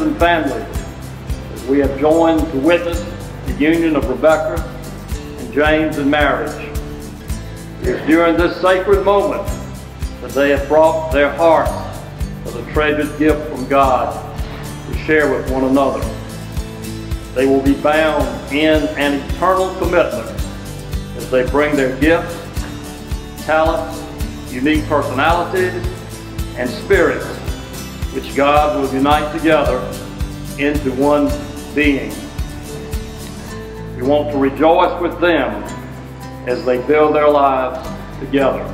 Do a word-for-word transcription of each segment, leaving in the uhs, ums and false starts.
and family, as we have joined to witness the union of Rebecca and James in marriage. It is during this sacred moment that they have brought their hearts as a treasured gift from God to share with one another. They will be bound in an eternal commitment as they bring their gifts, talents, unique personalities, and spirits, which God will unite together into one being. We want to rejoice with them as they build their lives together.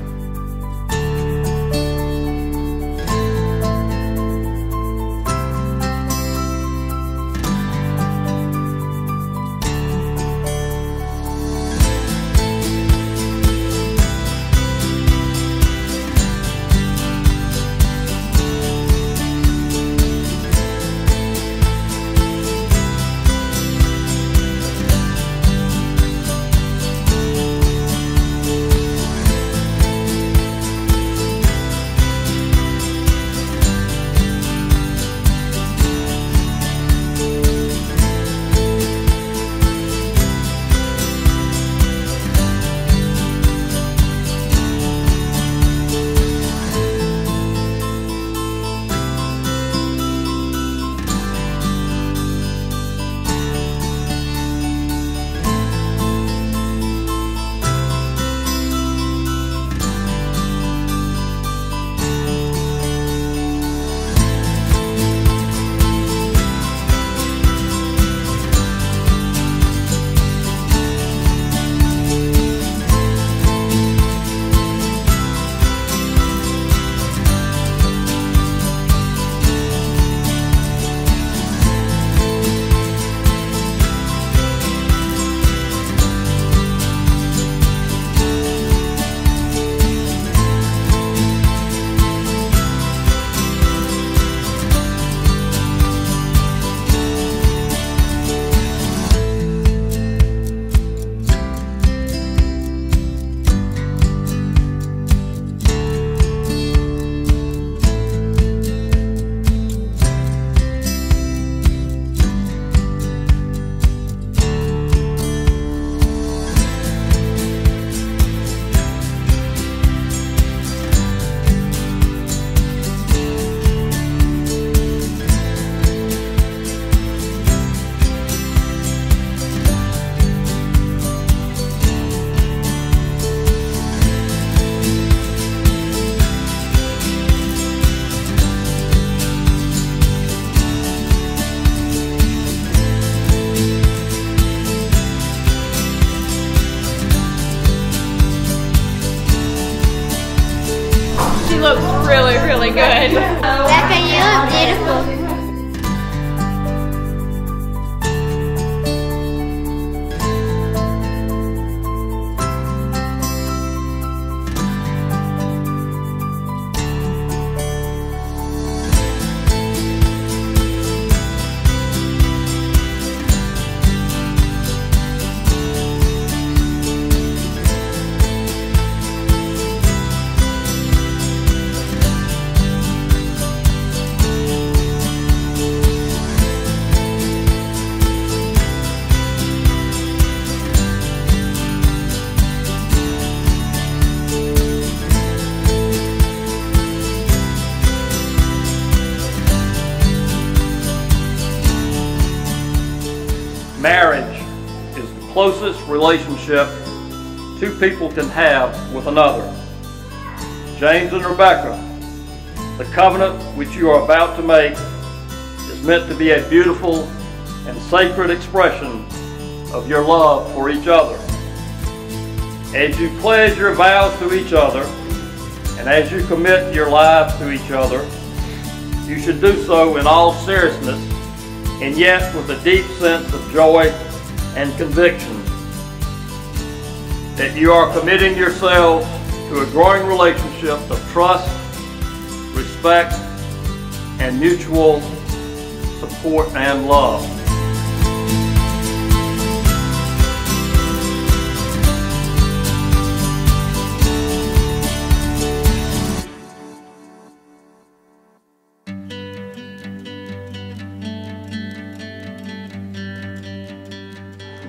She looks really, really good. Becca, you look beautiful. Marriage is the closest relationship two people can have with another. James and Rebecca, the covenant which you are about to make is meant to be a beautiful and sacred expression of your love for each other. As you pledge your vows to each other, and as you commit your lives to each other, you should do so in all seriousness, and yet with a deep sense of joy and conviction that you are committing yourselves to a growing relationship of trust, respect, and mutual support and love.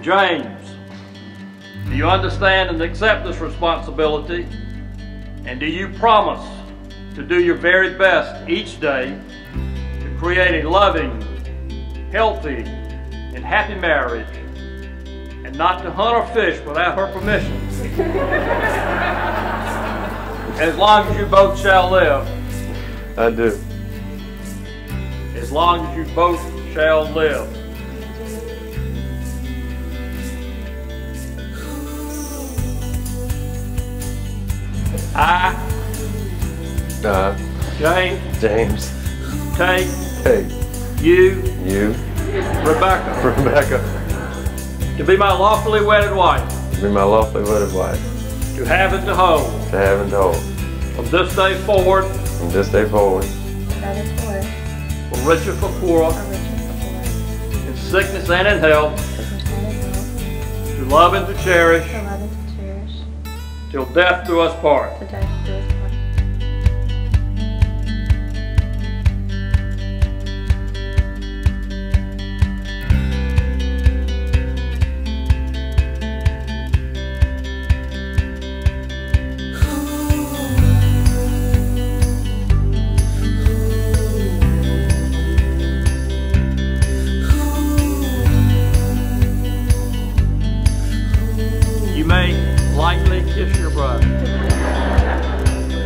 James, do you understand and accept this responsibility? And do you promise to do your very best each day to create a loving, healthy, and happy marriage, and not to hunt or fish without her permission? As long as you both shall live. I do. As long as you both shall live. I, Uh, James, James, take take you, you, Rebecca, Rebecca, to be my lawfully wedded wife, to be my lawfully wedded wife, to have and to hold, to have and to hold, from this day forward, from this day forward, That is for for richer for poorer, a rich and poor, in sickness and in health, sickness and in health, to love and to cherish, to love and to cherish, till death do us part. to death do us part. You may lightly kiss your bride.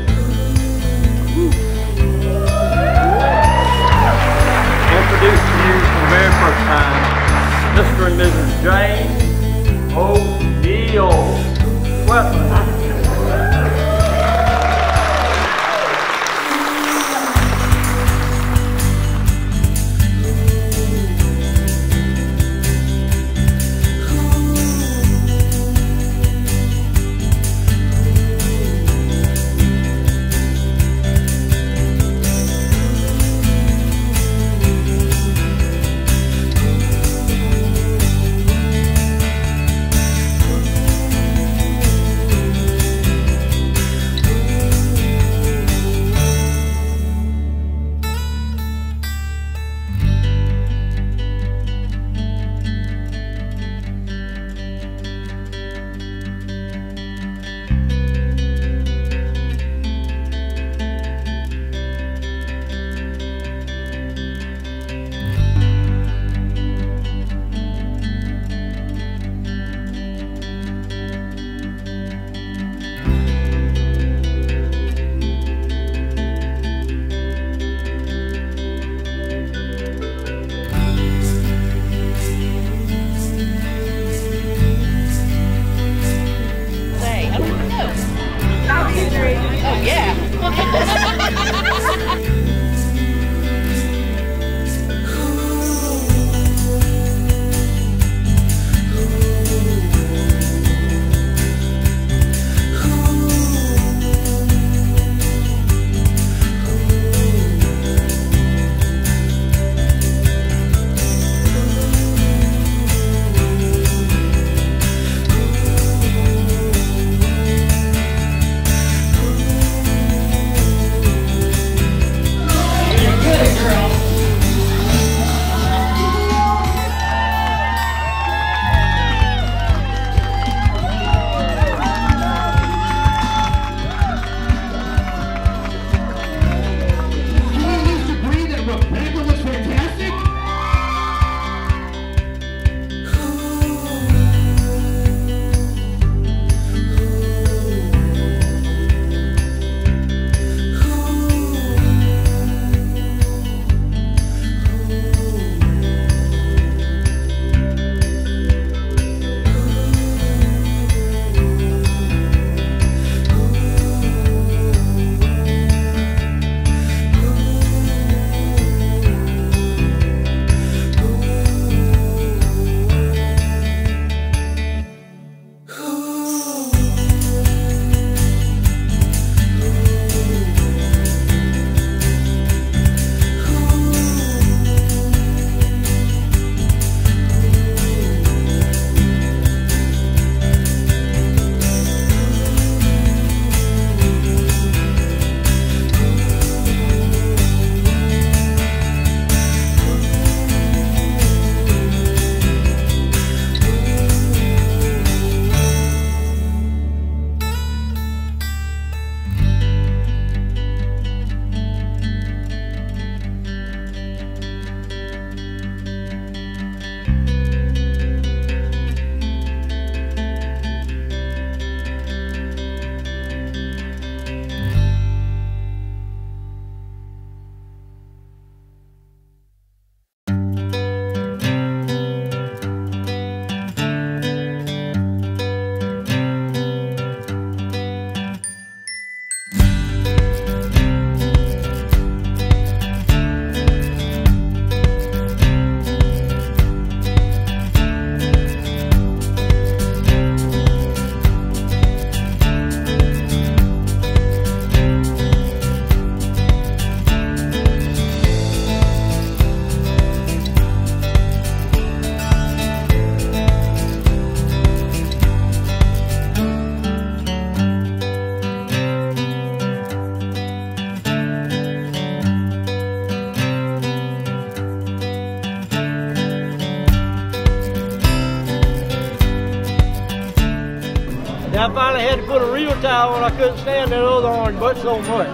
eye when I couldn't stand that other orange but so much.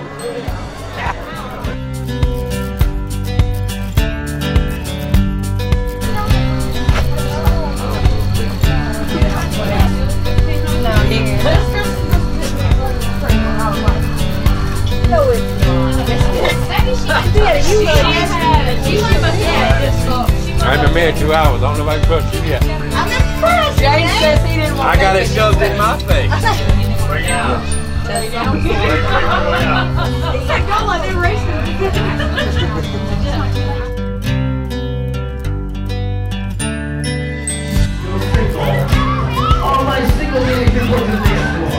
No, it's not. Daddy, you love I haven't been two hours. I don't know if I can trust you yet. I'm impressed. James says he didn't want I got it shoved in my face. He's like, don't let them race me. All my single ladies can work the dance floor.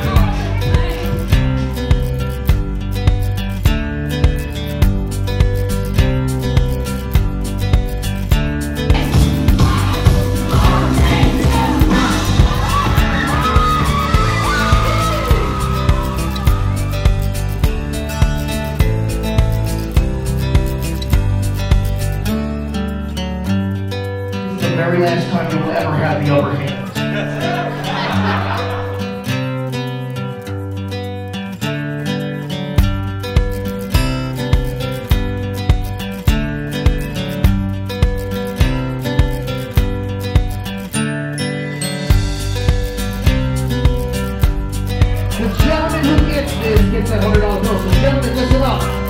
The very last time you will ever have the upper hand. The gentleman who gets this gets that hundred dollar bill. So gentlemen, listen up.